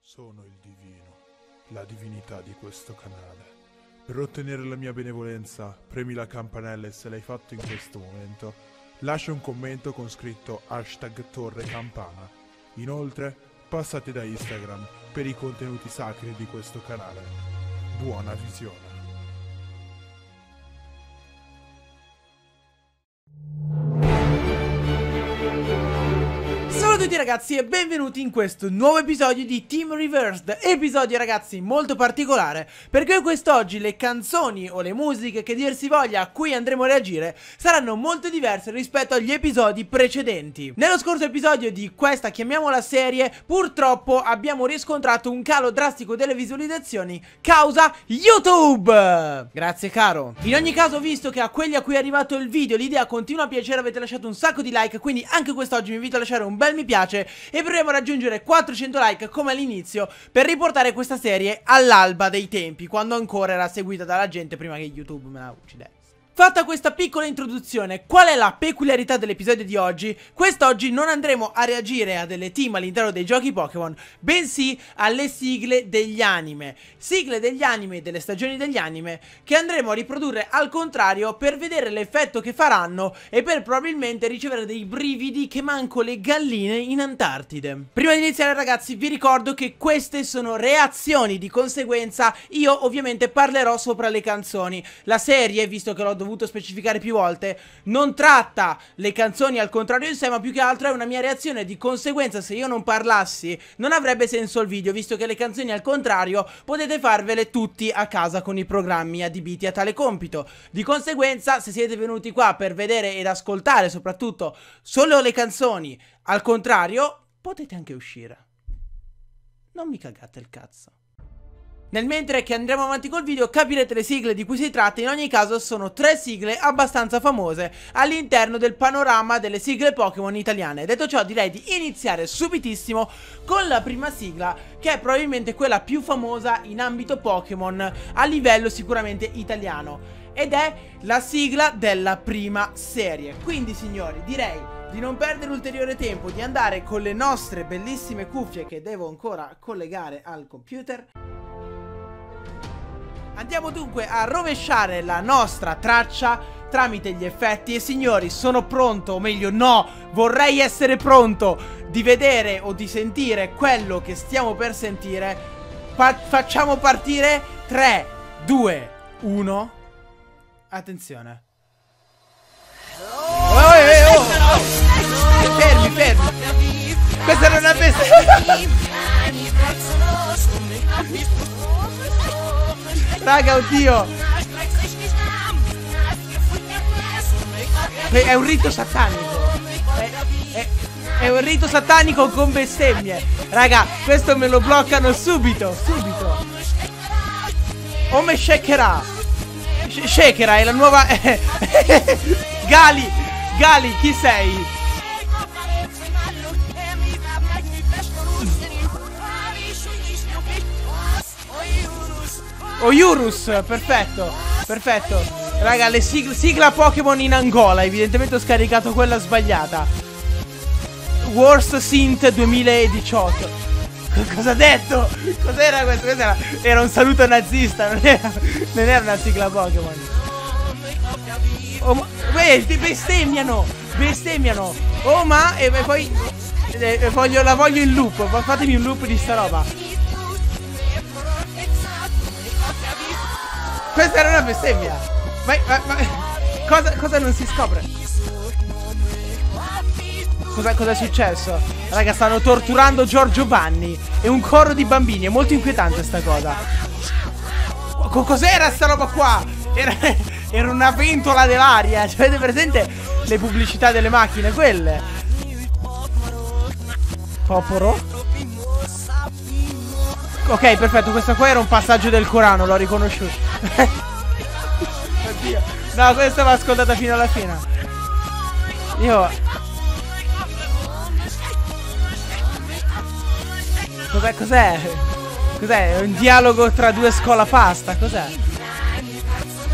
Sono il divino, la divinità di questo canale. Per ottenere la mia benevolenza, premi la campanella e se l'hai fatto in questo momento, lascia un commento con scritto #torrecampana. Inoltre, passate da Instagram per i contenuti sacri di questo canale. Buona visione. Ciao a tutti ragazzi e benvenuti in questo nuovo episodio di Team Reversed. Episodio ragazzi molto particolare, perché quest'oggi le canzoni o le musiche che dir si voglia a cui andremo a reagire saranno molto diverse rispetto agli episodi precedenti. Nello scorso episodio di questa chiamiamola serie, purtroppo abbiamo riscontrato un calo drastico delle visualizzazioni causa YouTube. Grazie caro. In ogni caso, visto che a quelli a cui è arrivato il video l'idea continua a piacere, avete lasciato un sacco di like, quindi anche quest'oggi vi invito a lasciare un bel mi piace e proviamo a raggiungere 400 like come all'inizio per riportare questa serie all'alba dei tempi, quando ancora era seguita dalla gente prima che YouTube me la uccidesse. Fatta questa piccola introduzione, qual è la peculiarità dell'episodio di oggi? Quest'oggi non andremo a reagire a delle team all'interno dei giochi Pokémon, bensì alle sigle degli anime. Sigle degli anime, delle stagioni degli anime, che andremo a riprodurre al contrario per vedere l'effetto che faranno e per probabilmente ricevere dei brividi che manco le galline in Antartide. Prima di iniziare ragazzi vi ricordo che queste sono reazioni, di conseguenza io ovviamente parlerò sopra le canzoni. La serie, visto che l'ho dovuto specificare più volte, non tratta le canzoni al contrario in sé, ma più che altro è una mia reazione. Di conseguenza, se io non parlassi non avrebbe senso il video, visto che le canzoni al contrario potete farvele tutti a casa con i programmi adibiti a tale compito. Di conseguenza, se siete venuti qua per vedere ed ascoltare soprattutto solo le canzoni al contrario, potete anche uscire. Non mi cagate il cazzo. Nel mentre che andremo avanti col video capirete le sigle di cui si tratta. In ogni caso sono tre sigle abbastanza famose all'interno del panorama delle sigle Pokémon italiane. Detto ciò, direi di iniziare subitissimo con la prima sigla, che è probabilmente quella più famosa in ambito Pokémon a livello sicuramente italiano, ed è la sigla della prima serie. Quindi signori, direi di non perdere ulteriore tempo, di andare con le nostre bellissime cuffie che devo ancora collegare al computer. Andiamo dunque a rovesciare la nostra traccia tramite gli effetti e signori, sono pronto, o meglio no, vorrei essere pronto di vedere o di sentire quello che stiamo per sentire. Facciamo partire 3, 2, 1. Attenzione. Fermi, fermi. Questa non è una bestia. Raga, oddio. È un rito satanico. È un rito satanico con bestemmie. Raga, questo me lo bloccano subito. Subito. Ome Shakera. Shakera è la nuova. Gali, chi sei? Oyurus, perfetto, perfetto. Raga, le sigla Pokémon in Angola. Evidentemente ho scaricato quella sbagliata. Worst Synth 2018. Cosa ha detto? Cos'era questo? Era un saluto nazista. Non era una sigla Pokémon. Oh, ma bestemmiano. Bestemmiano. Oh ma e poi la voglio in loop. Fatemi un loop di sta roba. Questa era una bestemmia. Ma cosa non si scopre? Cosa è successo? Raga, stanno torturando Giorgio Vanni e un coro di bambini. È molto inquietante sta cosa. Cos'era sta roba qua? Era una ventola dell'aria. Cioè, avete presente le pubblicità delle macchine? Quelle. Poporo. Ok, perfetto, questo qua era un passaggio del Corano, l'ho riconosciuto. Oddio. No, questa va ascoltata fino alla fine. Io... Cos'è? Cos'è? Un dialogo tra due scolapasta? Cos'è?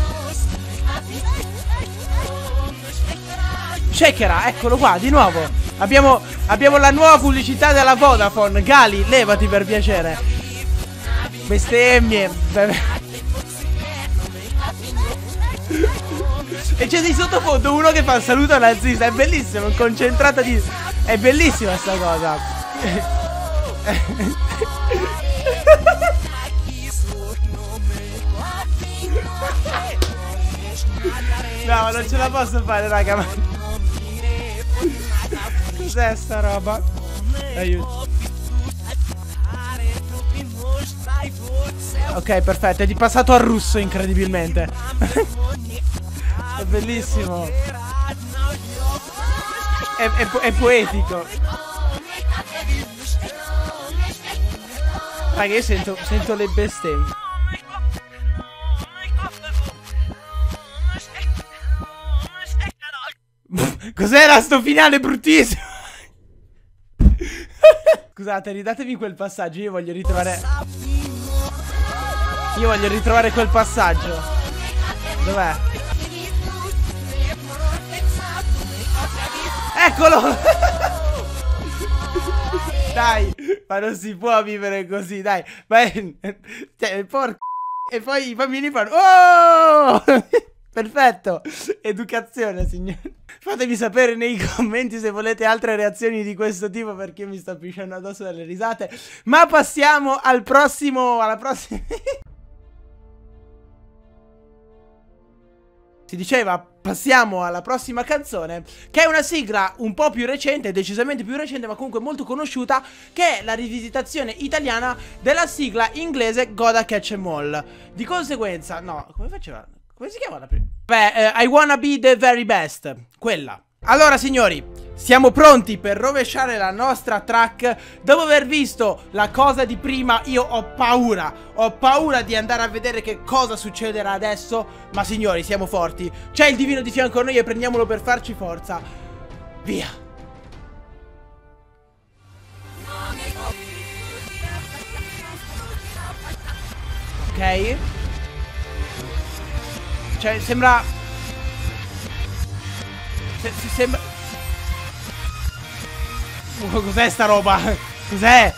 Shakera, eccolo qua, di nuovo. Abbiamo la nuova pubblicità della Vodafone. Gali, levati per piacere. Bestemmie. E c'è di sottofondo uno che fa il saluto nazista. È bellissimo, concentrata di... È bellissima sta cosa. No, non ce la posso fare, raga. Ma... cos'è sta roba? Aiuto. Ok, perfetto. È di passato al russo, incredibilmente. È bellissimo. È poetico. Raga, io sento le bestemmie. Cos'era sto finale bruttissimo? Scusate, ridatemi quel passaggio. Io voglio ritrovare quel passaggio. Dov'è? Eccolo! Dai, ma non si può vivere così, dai. Ma cioè, porco. E poi i bambini fanno oh! Perfetto. Educazione, signori. Fatemi sapere nei commenti se volete altre reazioni di questo tipo, perché io mi sto pisciando addosso dalle risate. Ma passiamo al prossimo. Alla prossima. Si diceva, passiamo alla prossima canzone, che è una sigla un po' più recente, decisamente più recente, ma comunque molto conosciuta, che è la rivisitazione italiana della sigla inglese Gotta Catch 'Em All. Di conseguenza, no, come faceva? Come si chiama la prima? Beh, I Wanna Be The Very Best. Quella. Allora, signori, siamo pronti per rovesciare la nostra track. Dopo aver visto la cosa di prima, io ho paura. Ho paura di andare a vedere che cosa succederà adesso. Ma signori, siamo forti. C'è il divino di fianco a noi e prendiamolo per farci forza. Via. Ok. Cioè, sembra... sembra... Cos'è sta roba? Cos'è?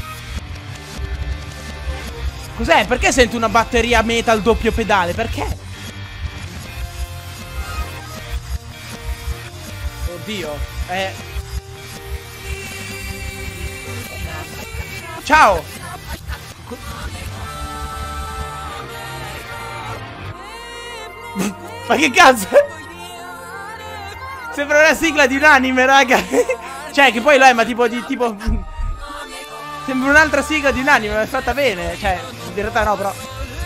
Cos'è? Perché sento una batteria metal doppio pedale? Perché? Oddio. Ciao. Ma che cazzo? Sembra una sigla di un anime, raga. Cioè, che poi lo è, ma tipo sembra un'altra sigla di un anime, ma è fatta bene. Cioè, in realtà no, però.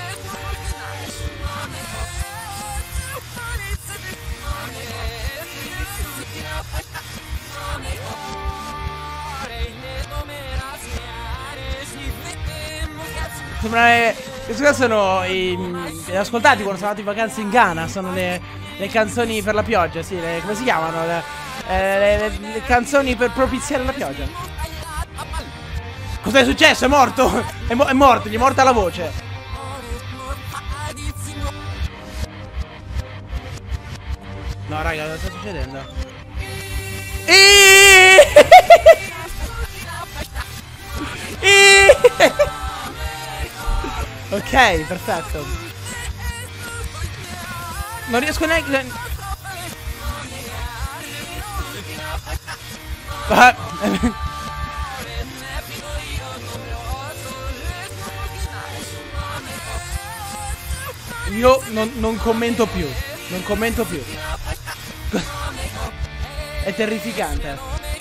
Sembra... questi qua sono li ascoltati quando sono andato in vacanza in Ghana. Sono le canzoni per la pioggia, sì, come si chiamano? Le canzoni per propiziare la pioggia. Cos'è successo? È morto! È morto, gli è morta la voce. No, raga, cosa sta succedendo? Ok, perfetto. Non riesco neanche... Io non commento più. Non commento più. È terrificante.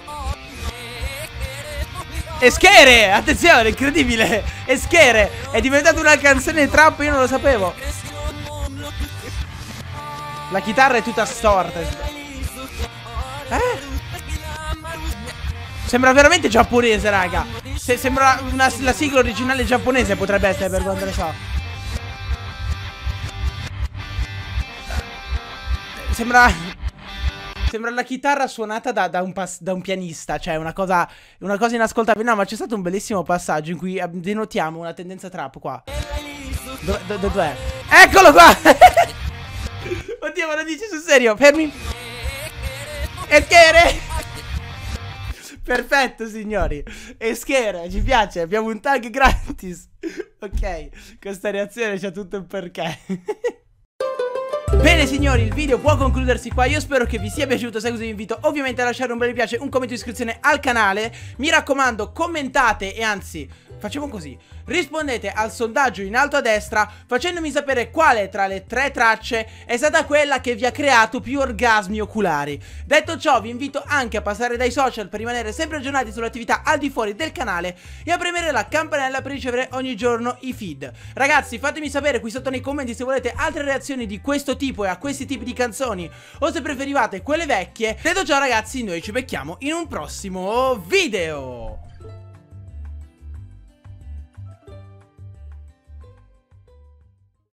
Eschere! Attenzione, incredibile! Eschere! È diventata una canzone trap, io non lo sapevo. La chitarra è tutta storta. Sembra veramente giapponese, raga. Sembra la sigla originale giapponese, potrebbe essere, per quanto ne so. Sembra la chitarra suonata da un pianista. Cioè una cosa inascoltabile. No, ma c'è stato un bellissimo passaggio in cui denotiamo una tendenza trap qua. Dov'è? Eccolo qua. Oddio, ma lo dici sul serio? Fermi. Eschere. Perfetto, signori. E schera, ci piace, abbiamo un tag gratis. Ok, questa reazione c'ha tutto un perché. Bene signori, il video può concludersi qua. Io spero che vi sia piaciuto. Se così vi invito ovviamente a lasciare un bel mi piace, un commento di iscrizione al canale. Mi raccomando, commentate e anzi, facciamo così: rispondete al sondaggio in alto a destra facendomi sapere quale tra le 3 tracce è stata quella che vi ha creato più orgasmi oculari. Detto ciò, vi invito anche a passare dai social per rimanere sempre aggiornati sulle attività al di fuori del canale e a premere la campanella per ricevere ogni giorno i feed. Ragazzi, fatemi sapere qui sotto nei commenti se volete altre reazioni di questo tipo e a questi tipi di canzoni, o se preferivate quelle vecchie. Detto ciò ragazzi, noi ci becchiamo in un prossimo video.